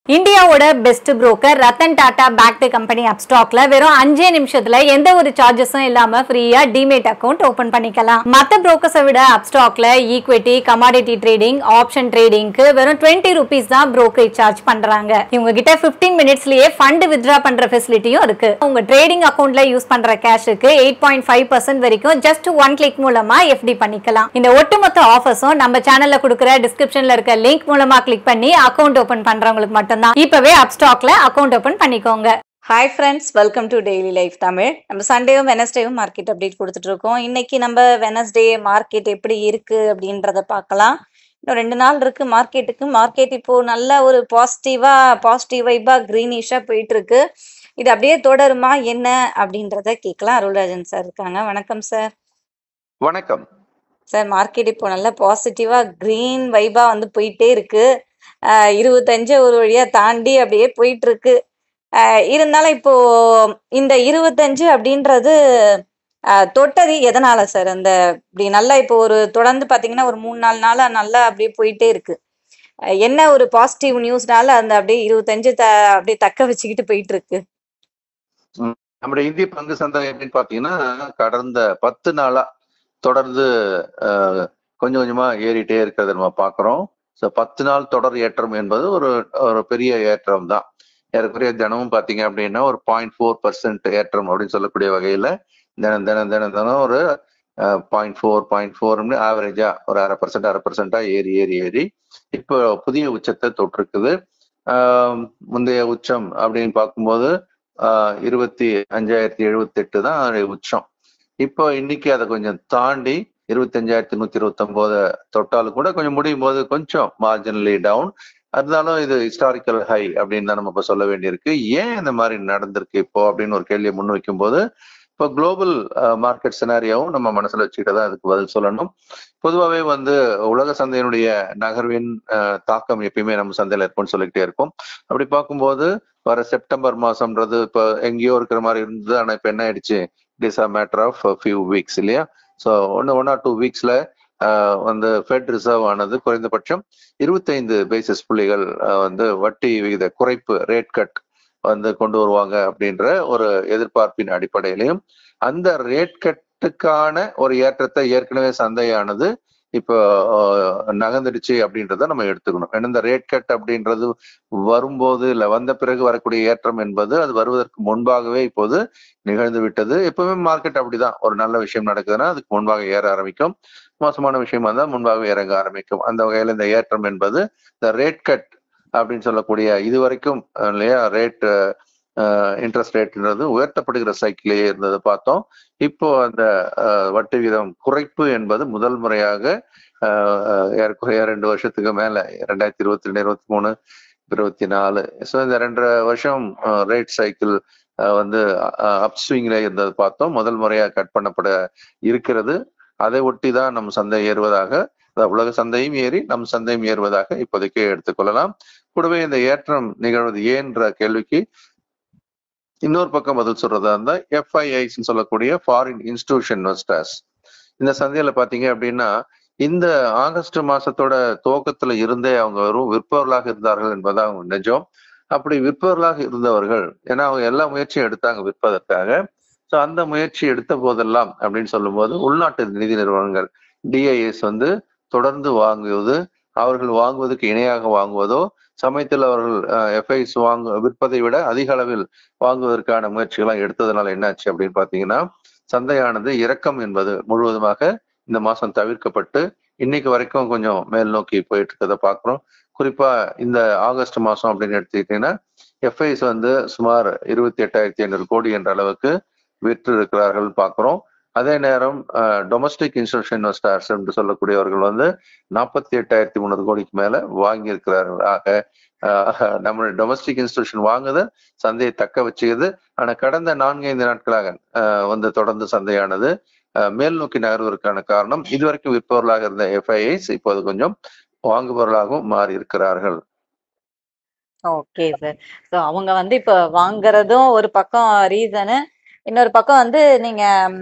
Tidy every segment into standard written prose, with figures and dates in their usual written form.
இந்தியாவோட best broker Ratan Tata backed company அப்ஸ்டாக்ல வெறும் 5 நிமிஷத்துல எந்த ஒரு சார்ஜஸும் இல்லாம ஃப்ரீயா டிமேட் அக்கவுண்ட் ஓபன் பண்ணிக்கலாம். மத்த புரோக்கர்ஸை விட அப்ஸ்டாக்ல ஈக்விட்டி, கமாடிட்டி ட்ரேடிங், ஆப்ஷன் ட்ரேடிங்க்கு வெறும் 20 ரூபீஸ் தான் புரோக்கரேஜ் சார்ஜ் பண்றாங்க. இவங்க கிட்ட 15 மினிட்ஸ்லயே ஃபண்ட் வித்ட்ரா பண்ற ஃபெசிலிட்டியும் இருக்கு. உங்க ட்ரேடிங் அக்கவுண்ட்ல யூஸ் பண்ற கேஷுக்கு 8.5% வரைக்கும் ஜஸ்ட் 1 கிளிக் மூலமா எஃப்டி பண்ணிக்கலாம். இந்த ஒட்டுமொத்த ஆஃபர்ஸும் நம்ம சேனல்ல கொடுக்கிற டிஸ்கிரிப்ஷன்ல இருக்க லிங்க் மூலமா கிளிக் பண்ணி அக்கவுண்ட் ஓபன் பண்றவங்களுக்கு மட்டும் இப்பவே அப்ஸ்டாக்ல அக்கவுண்ட் ஓபன் பண்ணிக்கோங்க. Hi friends, welcome to daily life Tamil. நம்ம சண்டேவும் வெனஸ்டேவும் மார்க்கெட் அப்டேட் கொடுத்துட்டு இருக்கோம். இன்னைக்கு நம்ம வெனஸ்டே மார்க்கெட் எப்படி இருக்கு அப்படின்றத பார்க்கலாம். இன்னும் 2 நாள் இருக்கு மார்க்கெட்டுக்கு. மார்க்கெட் இப்போ நல்ல ஒரு பாசிட்டிவ் வைபா கிரீனிஷா போயிட்டு இருக்கு. இது அப்படியே தொடருமா என்ன அப்படின்றத கேட்கலாம். அருள்ராஜன் சார் இருக்காங்க. வணக்கம் சார். வணக்கம் சார். மார்க்கெட் இப்போ நல்ல பாசிட்டிவா கிரீன் வைபா வந்து போயிட்டே இருக்கு. 25 ஒரு வழியா தாண்டி அப்படியே போயிட்டு இருக்கு. இருந்தாலும் இப்போ இந்த 25 அப்படின்றது தொட்டது எதனால சார்? அந்த இப்படி நல்லா இப்போ ஒரு தொடர்ந்து பாத்தீங்கன்னா ஒரு 3-4 நாளா நல்லா அப்படியே போயிட்டே இருக்கு. என்ன ஒரு பாசிட்டிவ் நியூஸ்னால அந்த அப்படியே 25 அப்படியே தக்க வச்சுக்கிட்டு போயிட்டு இருக்கு? நம்முடைய இந்திய பங்கு சந்தை எப்படின்னு பாத்தீங்கன்னா கடந்த 10 நாளா தொடர்ந்து கொஞ்சம் கொஞ்சமா ஏறிட்டே இருக்கிறத நம்ம பாக்குறோம். 10 நாள் தொடர் ஏற்றம் என்பது ஒரு பெரிய ஏற்றம் தான். ஏறக்குறைய தினமும் பாத்தீங்க அப்படின்னா ஒரு 0.4% ஏற்றம் அப்படின்னு சொல்லக்கூடிய வகையில தினம் ஒரு 0.4 ஆவரேஜா ஒரு 0.5% ஏறி இப்போ புதிய உச்சத்தை தொட்டிருக்குது. முந்தைய உச்சம் அப்படின்னு பார்க்கும்போது 25,078 தான் உச்சம். இப்போ இன்னைக்கு அதை கொஞ்சம் தாண்டி 25,129 தொட்டாலும் கூட கொஞ்சம் முடியும் போது கொஞ்சம் மார்ஜினலி டவுன். இருந்தாலும் இது ஹிஸ்டாரிக்கல் ஹை அப்படின்னு தான் நம்ம இப்ப சொல்ல வேண்டியிருக்கு. ஏன் இந்த மாதிரி நடந்திருக்கு இப்போ அப்படின்னு ஒரு கேள்வியை முன் வைக்கும் போது இப்போ குளோபல் மார்க்கெட் சினாரியாவும் நம்ம மனசுல வச்சுக்கிட்டு தான் அதுக்கு பதில் சொல்லணும். பொதுவாகவே உலக சந்தையினுடைய நகர்வின் தாக்கம் எப்பயுமே நம்ம சந்தையில இருக்கும்னு சொல்லிக்கிட்டே இருக்கும். அப்படி பார்க்கும்போது வர செப்டம்பர் மாசம்ன்றது இப்போ எங்கேயோ இருக்கிற மாதிரி இருந்தது. ஆனா இப்ப என்ன ஆயிடுச்சு, it is a matter of few weeks இல்லையா? ஸோ 1 or 2 வீக்ஸ்ல ஃபெட் ரிசர்வ் ஆனது குறைந்தபட்சம் 25 பேசிஸ் புள்ளிகள் வட்டி விகித குறைப்பு ரேட் கட் கொண்டு வருவாங்க அப்படின்ற ஒரு எதிர்பார்ப்பின் அடிப்படையிலையும் அந்த ரேட் கட்டுக்கான ஒரு ஏற்றத்தை ஏற்கனவே சந்தையானது இப்போ நகர்ந்துடுச்சு அப்படின்றத நம்ம எடுத்துக்கணும். ஏன்னா இந்த ரேட் கட் அப்படின்றது வரும்போது இல்ல வந்த பிறகு வரக்கூடிய ஏற்றம் என்பது அது வருவதற்கு முன்பாகவே இப்போது நிகழ்ந்து விட்டது. எப்பவுமே மார்க்கெட் அப்படிதான். ஒரு நல்ல விஷயம் நடக்குதுன்னா அதுக்கு முன்பாக ஏற ஆரம்பிக்கும். மோசமான விஷயம் வந்தா முன்பாகவே இறங்க ஆரம்பிக்கும். அந்த வகையில இந்த ஏற்றம் என்பது இந்த ரேட் கட் அப்படின்னு சொல்லக்கூடிய இதுவரைக்கும் இல்லையா இன்ட்ரெஸ்ட் ரேட்ன்றது உயர்த்தப்படுகிற சைக்கிளே இருந்தது பார்த்தோம். இப்போ அந்த வட்டி வீதம் குறைப்பு என்பது முதல் முறையாக ஏறக்குறைய 2 வருஷத்துக்கு மேல 2022, 23, 24 ஸோ இந்த 2.5 வருஷம் ரேட் சைக்கிள் அப்ஸ்விங்ல இருந்தது பார்த்தோம். முதல் முறையாக கட் பண்ணப்பட இருக்கிறது. அதை ஒட்டி தான் நம் சந்தை ஏறுவதாக, உலக சந்தையும் ஏறி நம் சந்தையும் ஏறுவதாக இப்போதைக்கு எடுத்துக்கொள்ளலாம். கூடவே இந்த ஏற்றம் நிகழ்வது ஏன்ற கேள்விக்கு இன்னொரு பக்கம் பதில் சொல்றதா இருந்தா FIIs சொல்லக்கூடிய ஃபாரின் இன்ஸ்டிடியூஷன் இன்வெஸ்டர்ஸ் இந்த சந்தையில பாத்தீங்க அப்படின்னா இந்த ஆகஸ்ட் மாசத்தோட துவக்கத்துல இருந்தே அவங்க வெறும் விற்பவர்களாக இருந்தார்கள் என்பதான் அவங்க நிஜம். அப்படி விற்பவர்களாக இருந்தவர்கள் ஏன்னா அவங்க எல்லா முயற்சியும் எடுத்தாங்க விற்பதற்காக. ஸோ அந்த முயற்சி எடுத்த போதெல்லாம் அப்படின்னு சொல்லும் போது உள்நாட்டு நிதி நிறுவனங்கள் DIS தொடர்ந்து வாங்குவது, அவர்கள் வாங்குவதற்கு இணையாக வாங்குவதோ, சமயத்தில் அவர்கள் FIs விற்பதை விட அதிக அளவில் வாங்குவதற்கான முயற்சிகள்லாம் எடுத்ததுனால என்னாச்சு அப்படின்னு பாத்தீங்கன்னா சந்தையானது இறக்கம் என்பது முழுவதுமாக இந்த மாசம் தவிர்க்கப்பட்டு இன்னைக்கு வரைக்கும் கொஞ்சம் மேல் நோக்கி போயிட்டு இருக்கிறத பாக்குறோம். குறிப்பா இந்த ஆகஸ்ட் மாசம் அப்படின்னு எடுத்துக்கிட்டீங்கன்னா FIs சுமார் 28,500 கோடி என்ற அளவுக்கு விற்று இருக்கிறார்கள் பாக்குறோம். அதே நேரம் டொமஸ்டிக் இன்ஸ்டிடியூஷன் இன்வெஸ்டர்ஸ் என்று சொல்லக்கூடியவர்கள் 48,300 கோடிக்கு மேல வாங்கி இருக்கிறார்கள். ஆக நம்மளுடைய டொமஸ்டிக் இன்ஸ்டிடியூஷன் வாங்குது, சந்தையை தக்க வச்சுக்குது. ஆனா கடந்த 4-5 நாட்களாக தொடர்ந்து சந்தையானது மேல் நோக்கி நகர்வதற்கான காரணம் இதுவரைக்கும் விற்பவர்களாக இருந்த FIIs இப்போது கொஞ்சம் வாங்குபவர்களாகவும் மாறி இருக்கிறார்கள். Okay sir. ஸோ அவங்க இப்ப வாங்குறதும் ஒரு பக்கம் ரீசனு, இன்னொரு பக்கம் வந்து நீங்க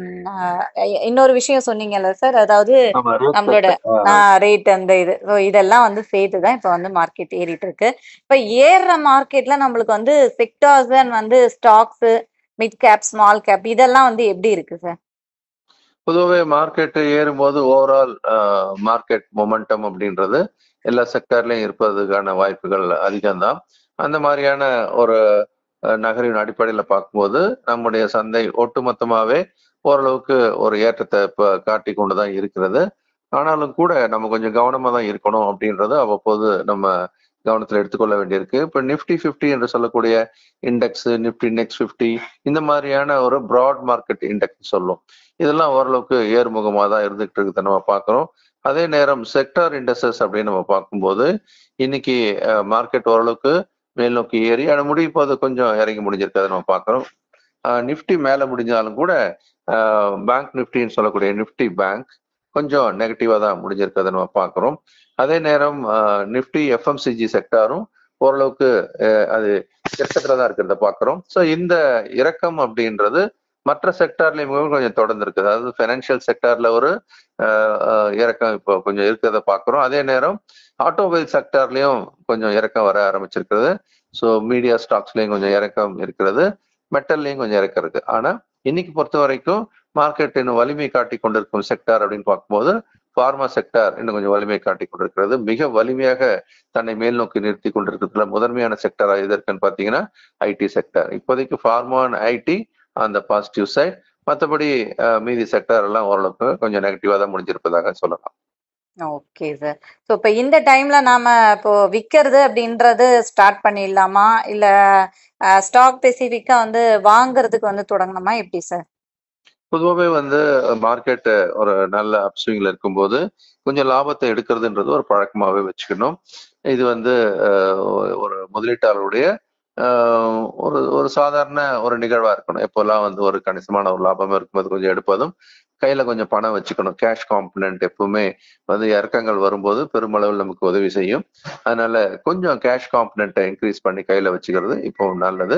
இன்னொரு விஷயம் சொன்னீங்கல்ல சார், அதாவது நம்மளோட ரேட் அந்த இது இதெல்லாம் வந்து சேர்த்துதான் இப்ப வந்து மார்க்கெட் ஏறிட்டு இருக்கு. இப்ப ஏறுற மார்க்கெட்ல நம்மளுக்கு வந்து செக்டார்ஸ் வந்து stocks, mid cap, small cap இதெல்லாம் வந்து எப்படி இருக்கு சார்? பொதுவாகவே மார்க்கெட் ஏறும்போது ஓவரால் மார்க்கெட் மொமெண்டம் அப்படின்றது எல்லா செக்டர்லயும் இருப்பதுக்கான வாய்ப்புகள் அதிகம்தான். அந்த மாதிரியான ஒரு நகரின் அடிப்படையில பார்க்கும்போது நம்முடைய சந்தை ஒட்டுமொத்தமாவே ஓரளவுக்கு ஒரு ஏற்றத்தை காட்டி கொண்டுதான் இருக்கிறது. ஆனாலும் கூட நம்ம கொஞ்சம் கவனமா தான் இருக்கணும் அப்படின்றது அவ்வப்போது நம்ம கவனத்தில் எடுத்துக்கொள்ள வேண்டியிருக்கு. இப்ப நிப்டி 50 என்று சொல்லக்கூடிய இண்டெக்ஸ், நிப்டி நெக்ஸ்ட் 50 இந்த மாதிரியான ஒரு பிராட் மார்க்கெட் இண்டெக்ஸ் சொல்லும். இதெல்லாம் ஓரளவுக்கு ஏறுமுகமாக தான் இருந்துகிட்டு இருக்குது நம்ம பார்க்குறோம். அதே நேரம் செக்டார் இண்டஸ்ட்ரீஸ் அப்படின்னு நம்ம பார்க்கும்போது இன்னைக்கு மார்க்கெட் ஓரளவுக்கு மேல் நோக்கி ஏறி அதை முடியும் போது கொஞ்சம் இறங்கி முடிஞ்சிருக்கிறத நம்ம பார்க்குறோம். நிப்டி மேலே முடிஞ்சாலும் கூட பேங்க் நிப்டின்னு சொல்லக்கூடிய நிப்டி பேங்க் கொஞ்சம் நெகட்டிவா தான் முடிஞ்சிருக்கிறத நம்ம பார்க்குறோம். அதே நேரம் நிப்டி எஃப்எம்சிஜி செக்டாரும் ஓரளவுக்கு அது இறக்கத்துல தான் இருக்கிறத பார்க்குறோம். ஸோ இந்த இறக்கம் அப்படின்றது மற்ற செக்டார்லயும் கொஞ்சம் தொடர்ந்து இருக்குது. அதாவது ஃபைனான்சியல் செக்டார்ல ஒரு இறக்கம் இப்போ கொஞ்சம் இருக்கிறத பார்க்குறோம். அதே நேரம் ஆட்டோமொபைல் செக்டார்லயும் கொஞ்சம் இறக்கம் வர ஆரம்பிச்சிருக்கிறது. ஸோ மீடியா ஸ்டாக்ஸ்லயும் கொஞ்சம் இறக்கம் இருக்கிறது, மெட்டல்லையும் கொஞ்சம் இறக்கம் இருக்கு. ஆனா இன்னைக்கு பொறுத்த வரைக்கும் மார்க்கெட் இன்னும் வலிமை காட்டி கொண்டிருக்கும் செக்டார் அப்படின்னு பார்க்கும்போது ஃபார்மா செக்டார் இன்னும் கொஞ்சம் வலிமை காட்டி கொண்டிருக்கிறது. மிக வலிமையாக தன்னை மேல் நோக்கி நிறுத்தி கொண்டிருக்கிறதுல முதன்மையான செக்டரா எது இருக்குன்னு பாத்தீங்கன்னா ஐடி செக்டார். இப்போதைக்கு ஃபார்மா அண்ட் ஐடி அந்த பாசிட்டிவ் சைட், மற்றபடி மீதி செக்டார் எல்லாம் ஓரளவுக்கு கொஞ்சம் நெகட்டிவா தான் முடிஞ்சிருப்பதாக சொல்லலாம். Okay sir. ஸோ இப்போ இந்த டைம்ல நாம இப்போ விற்கிறது அப்படின்றது ஸ்டார்ட் பண்ணிடலாமா, இல்ல ஸ்டாக் ஸ்பெசிஃபிக்கா வந்து வாங்குறதுக்கு வந்து தொடங்கணுமா, எப்படி சார்? பொதுவாகவே வந்து மார்க்கெட் ஒரு நல்ல அப்ஸ்விங்ல இருக்கும்போது கொஞ்சம் லாபத்தை எடுக்கிறதுன்றது ஒரு பழக்கமாகவே வச்சுக்கணும். இது வந்து ஒரு முதலீட்டாளருடைய ஒரு ஒரு சாதாரண ஒரு நிகழ்வா இருக்கணும். எப்போல்லாம் வந்து ஒரு கணிசமான ஒரு லாபம் இருக்கும்போது கொஞ்சம் எடுப்பதும், கையில கொஞ்சம் பணம் வச்சுக்கணும். கேஷ் காம்பனன்ட் எப்பவுமே வந்து இறக்கங்கள் வரும்போது பெருமளவில் நமக்கு உதவி செய்யும். அதனால கொஞ்சம் கேஷ் காம்பனண்ட்டை இன்க்ரீஸ் பண்ணி கையில வச்சுக்கிறது இப்போ நல்லது.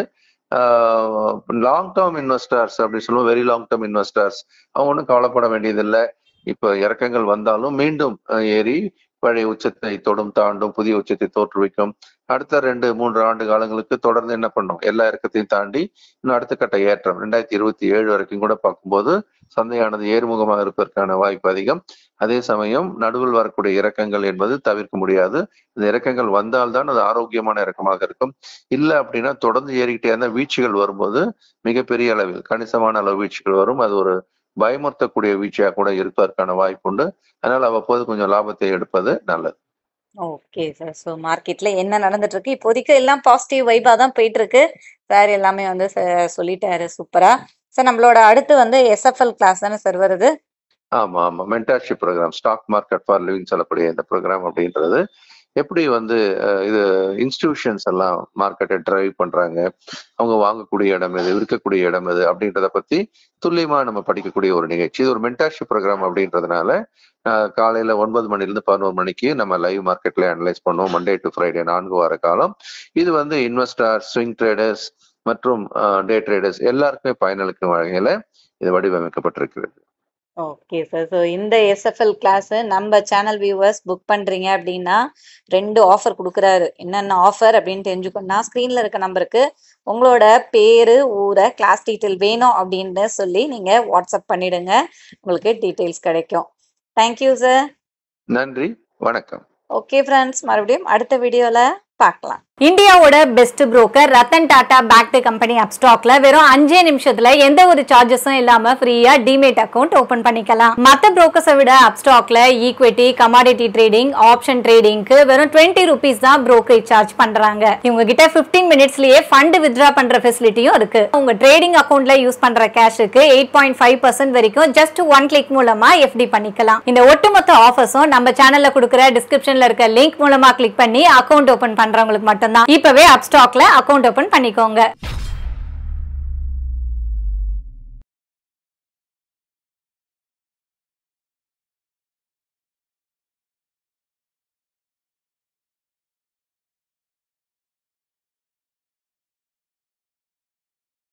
லாங் டேர்ம் இன்வெஸ்டர்ஸ் அப்படி சொல்லுவோம், வெரி லாங் டேர்ம் இன்வெஸ்டர்ஸ் அவங்க ஒன்றும் கவலைப்பட வேண்டியதில்லை. இப்போ இறக்கங்கள் வந்தாலும் மீண்டும் ஏறி பழைய உச்சத்தை தொடும், தாண்டும், புதிய உச்சத்தை தோற்றுவிக்கும். அடுத்த 2-3 ஆண்டு காலங்களுக்கு தொடர்ந்து என்ன பண்ணும், எல்லா இறக்கத்தையும் தாண்டி இன்னும் அடுத்த கட்ட ஏற்றம் 2027 வரைக்கும் கூட பார்க்கும்போது சந்தையானது ஏறுமுகமாக இருப்பதற்கான வாய்ப்பு அதிகம். அதே சமயம் நடுவில் வரக்கூடிய இறக்கங்கள் என்பது தவிர்க்க முடியாது. இந்த இறக்கங்கள் வந்தால்தான் அது ஆரோக்கியமான இறக்கமாக இருக்கும். இல்லை அப்படின்னா தொடர்ந்து ஏறிக்கிட்டே இருந்தால் வீழ்ச்சிகள் வரும்போது மிகப்பெரிய அளவில் கணிசமான அளவு வீழ்ச்சிகள் வரும். அது ஒரு பயமுறுத்தக்கூடிய வீழ்ச்சியாக கூட இருப்பதற்கான வாய்ப்பு உண்டு. அதனால அவ்வப்போது கொஞ்சம் லாபத்தை எடுப்பது நல்லது. Okay sir. ஸோ மார்க்கெட்ல என்ன நடந்துட்டு இருக்கு, இப்போதைக்கு எல்லாம் பாசிட்டிவ் வைபா தான் போயிட்டு இருக்கு சார். எல்லாமே வந்து சொல்லிட்டாரு சூப்பரா சார். நம்மளோட அடுத்து வந்து எஸ்எஃப்எல் கிளாஸ் தானே சார் வருது? ஆமா ஆமா, mentorship program, stock market for living சொல்லக்கூடிய இந்த ப்ரோக்ராம் அப்படின்றது எப்படி வந்து இது இன்ஸ்டிடியூஷன்ஸ் எல்லாம் மார்க்கெட்டை டிரைவ் பண்றாங்க, அவங்க வாங்கக்கூடிய இடம் எது, விற்கக்கூடிய இடம் எது அப்படின்றத பத்தி துல்லியமா நம்ம படிக்கக்கூடிய ஒரு நிகழ்ச்சி. இது ஒரு மென்டார்ஷிப் ப்ரோக்ராம் அப்படின்றதுனால காலையில 9 மணிலிருந்து 11 மணிக்கு நம்ம லைவ் மார்க்கெட்ல அனலைஸ் பண்ணுவோம். மண்டே டு ஃப்ரைடே 4 வார காலம். இது வந்து இன்வெஸ்டர், ஸ்விங் ட்ரேடர்ஸ் மற்றும் டே ட்ரேடர்ஸ் எல்லாருக்குமே பயனளிக்கும் வகையில இது வடிவமைக்கப்பட்டிருக்கிறது. Okay sir. ஸோ இந்த எஸ்எஃப்எல் கிளாஸ் நம்ம சேனல் வியூவர்ஸ் புக் பண்றீங்க அப்படின்னா 2 ஆஃபர் கொடுக்குறாரு. என்னென்ன ஆஃபர் அப்படின்னு தெரிஞ்சுக்கணும்னா ஸ்க்ரீன்ல இருக்க நம்பருக்கு உங்களோட பேரு, ஊரை, கிளாஸ் டீட்டெயில் வேணும் அப்படின்னு சொல்லி நீங்க வாட்ஸ்அப் பண்ணிடுங்க. உங்களுக்கு டீட்டெயில்ஸ் கிடைக்கும். Thank you sir. நன்றி, வணக்கம். ஓகே ஃப்ரெண்ட்ஸ், மறுபடியும் அடுத்த வீடியோல பார்க்கலாம். இந்தியாவோட best broker Ratan Tata backed company அப்ஸ்டாக்ல வெறும் 5 நிமிஷத்துல எந்த ஒரு சார்ஜஸும் இல்லாம ஃப்ரீயா டிமேட் அக்கவுண்ட் ஓபன் பண்ணிக்கலாம். மத்த புரோக்கர்ஸை விட அப்ஸ்டாக்ல ஈக்விட்டி, கமாடிட்டி ட்ரேடிங், ஆப்ஷன் ட்ரேடிங்க்கு வெறும் 20 rupees தான் புரோக்கரேஜ் சார்ஜ் பண்றாங்க. இவங்க கிட்ட 15 minutesலயே ஃபண்ட் வித்ட்ரா பண்ற ஃபெசிலிட்டியும் இருக்கு. உங்க ட்ரேடிங் அக்கவுண்ட்ல யூஸ் பண்ற கேஷுக்கு 8.5% வரைக்கும் ஜஸ்ட் 1 click மூலமா எஃப்டி பண்ணிக்கலாம். இந்த ஒட்டுமொத்த ஆஃபர்ஸும் நம்ம சேனல்ல கொடுக்குற டிஸ்கிரிப்ஷன்ல இருக்க லிங்க் மூலமா கிளிக் பண்ணி அக்கவுண்ட் ஓபன் பண்றவங்களுக்கு மட்டும் இப்பவே அப்ஸ்டாக்ல அக்கவுண்ட் ஓபன் பண்ணிக்கோங்க.